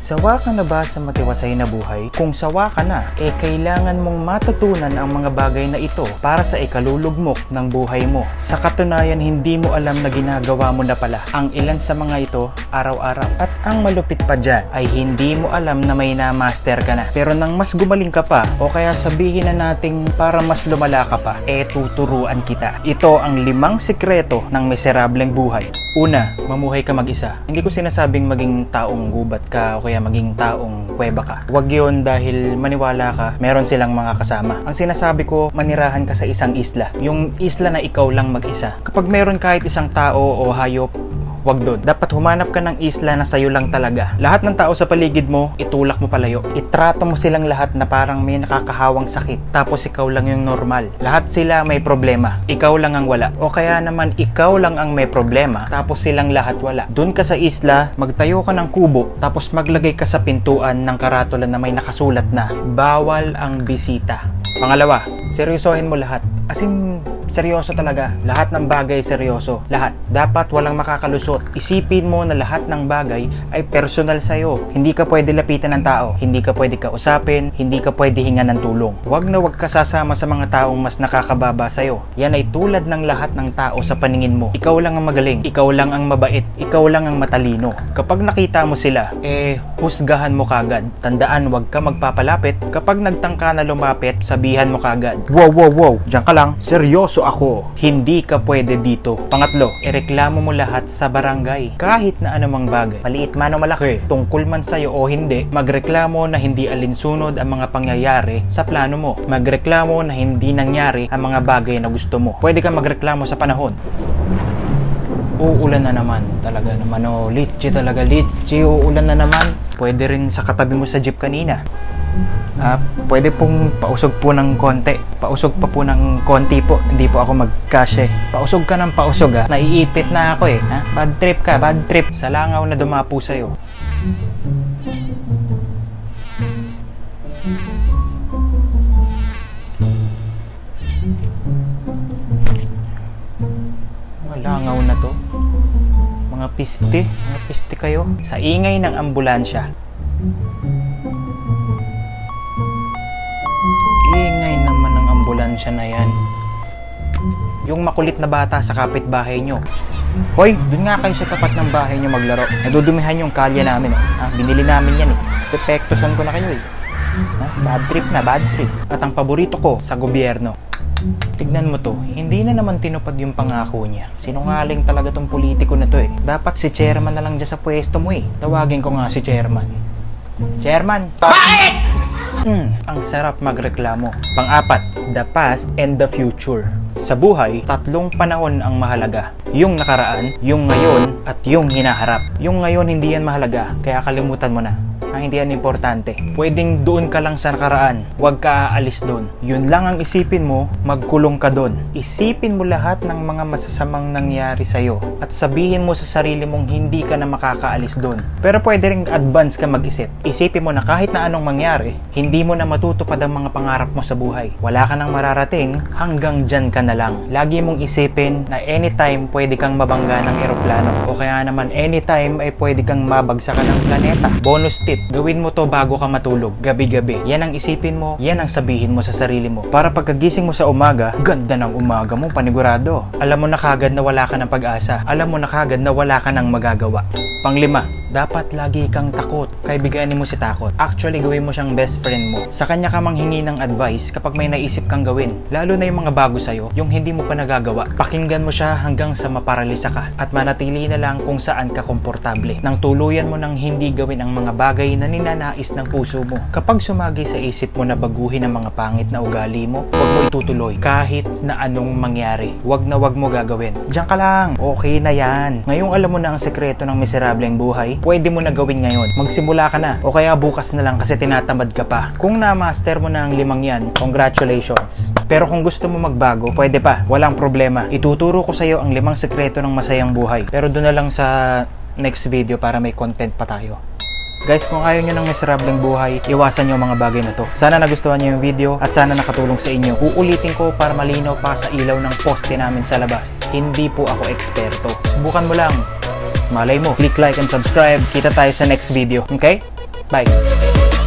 Sawa ka na ba sa matiwasay na buhay? Kung sawa ka na, kailangan mong matutunan ang mga bagay na ito para sa ikalulugmok ng buhay mo. Sa katunayan, hindi mo alam na ginagawa mo na pala ang ilan sa mga ito araw-araw. At ang malupit pa dyan ay hindi mo alam na may na-master ka na. Pero nang mas gumaling ka pa, o kaya sabihin na nating para mas lumala ka pa, tuturuan kita. Ito ang 5 sikreto ng miserableng buhay. Una, mamuhay ka mag-isa. Hindi ko sinasabing maging taong gubat ka o kaya maging taong kuweba ka. Huwag yun dahil maniwala ka, meron silang mga kasama. Ang sinasabi ko, manirahan ka sa isang isla. Yung isla na ikaw lang mag-isa. Kapag meron kahit isang tao o hayop, wag doon. Dapat humanap ka ng isla na sayo lang talaga. Lahat ng tao sa paligid mo, itulak mo palayo. Itrato mo silang lahat na parang may nakakahawang sakit. Tapos ikaw lang yung normal. Lahat sila may problema. Ikaw lang ang wala. O kaya naman ikaw lang ang may problema. Tapos silang lahat wala. Doon ka sa isla, magtayo ka ng kubo. Tapos maglagay ka sa pintuan ng karatula na may nakasulat na bawal ang bisita. Pangalawa, seryosohin mo lahat. As in, seryoso talaga. Lahat ng bagay seryoso. Lahat. Dapat walang makakalusot. Isipin mo na lahat ng bagay ay personal sa'yo. Hindi ka pwede lapitan ng tao. Hindi ka pwede kausapin. Hindi ka pwede hingan ng tulong. Huwag na huwag ka sasama sa mga taong mas nakakababa sa'yo. Yan ay tulad ng lahat ng tao sa paningin mo. Ikaw lang ang magaling. Ikaw lang ang mabait. Ikaw lang ang matalino. Kapag nakita mo sila, husgahan mo kagad. Tandaan, huwag ka magpapalapit. Kapag nagtangka na lumapit, sabihan mo kagad, wow. Diyan ka lang. Seryoso ako. Hindi ka pwede dito. Pangatlo, ireklamo mo lahat sa barangay. Kahit na anumang bagay. Maliit man o malaki. Tungkol man sa'yo o hindi, magreklamo na hindi alinsunod ang mga pangyayari sa plano mo. Magreklamo na hindi nangyari ang mga bagay na gusto mo. Pwede ka magreklamo sa panahon. Uulan na naman. Talaga naman litchi talaga. Litchi, uulan na naman. Pwede rin sa katabi mo sa jeep kanina. Pwede pong pausog po ng konti. Pausog pa po ng konti po. Hindi po ako mag-cash Pausog ka ng pausog Naiipit na ako Bad trip ka, bad trip. Sa langaw na dumapo sa'yo. Mga langaw na to. Mga piste kayo. Sa ingay ng ambulansya. Ingay naman ng ambulansya na yan. Yung makulit na bata sa kapitbahay nyo. Hoy, dun nga kayo sa tapat ng bahay nyo maglaro. Nadudumihan yung kalye namin Binili namin yan Pepektosan ko na kayo Bad trip na, bad trip. At ang paborito ko sa gobyerno. Tignan mo to, hindi na naman tinupad yung pangako niya. Sinungaling talaga tong politiko na to Dapat si chairman na lang dyan sa pwesto mo Tawagin ko nga si chairman. Chairman! Bakit? Ang sarap magreklamo. Pang-4, the past and the future. Sa buhay, 3 panahon ang mahalaga. Yung nakaraan, yung ngayon, at yung hinaharap. Yung ngayon hindi yan mahalaga, kaya kalimutan mo na. Hindi yan importante. Pwedeng doon ka lang sa nakaraan. Huwag ka aalis doon. Yun lang ang isipin mo, magkulong ka doon. Isipin mo lahat ng mga masasamang nangyari sa'yo. At sabihin mo sa sarili mong hindi ka na makakaalis doon. Pero pwede ring advance ka mag-isip. Isipin mo na kahit na anong mangyari, hindi mo na matutupad ang mga pangarap mo sa buhay. Wala ka nang mararating, hanggang dyan ka na lang. Lagi mong isipin na anytime pwede kang mabangga ng eroplano. O kaya naman anytime ay pwede kang mabagsakan ng planeta. Bonus tip. Gawin mo to bago ka matulog, gabi-gabi. Yan ang isipin mo, yan ang sabihin mo sa sarili mo. Para pagkagising mo sa umaga, ganda ng umaga mo, panigurado. Alam mo na kagad na wala ka ng pag-asa. Alam mo na kagad na wala ka ng magagawa. Pang-5, dapat lagi kang takot. Kaibiganin mo si takot. Actually, gawin mo siyang best friend mo. Sa kanya ka manghingi ng advice kapag may naisip kang gawin. Lalo na yung mga bago sa'yo, yung hindi mo pa nagagawa. Pakinggan mo siya hanggang sa maparalisa ka. At manatili na lang kung saan ka komportable. Nang tuluyan mo nang hindi gawin ang mga bagay na ninanais ng puso mo. Kapag sumagi sa isip mo na baguhin ang mga pangit na ugali mo, huwag mo itutuloy kahit na anong mangyari. Huwag na huwag mo gagawin. Diyan ka lang. Okay na yan. Ngayong alam mo na ang sekreto ng miserableng buhay, pwede mo na gawin ngayon. Magsimula ka na. O kaya bukas na lang kasi tinatamad ka pa. Kung na-master mo na ang 5 yan, congratulations. Pero kung gusto mo magbago, pwede pa. Walang problema. Ituturo ko sa iyo ang 5 sekreto ng masayang buhay. Pero doon na lang sa next video para may content pa tayo. Guys, kung ayaw nyo ng miserableng buhay, iwasan nyo mga bagay na to. Sana nagustuhan nyo yung video at sana nakatulong sa inyo. Uulitin ko para malinaw pa sa ilaw ng poste namin sa labas. Hindi po ako eksperto. Subukan mo lang. Malay mo. Click like and subscribe. Kita tayo sa next video. Okay? Bye!